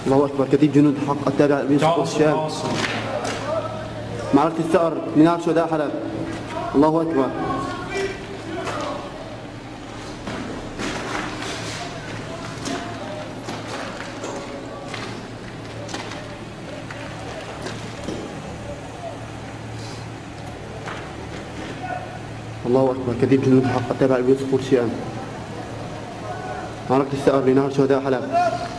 الله أكبر. كتيب جنود حق التابع لسقوط الشام. معركة الثأر لنهار شهداء حلب. الله أكبر. الله أكبر. كتيب جنود حق التابع لسقوط الشام. معركة الثأر لنهار شهداء حلب.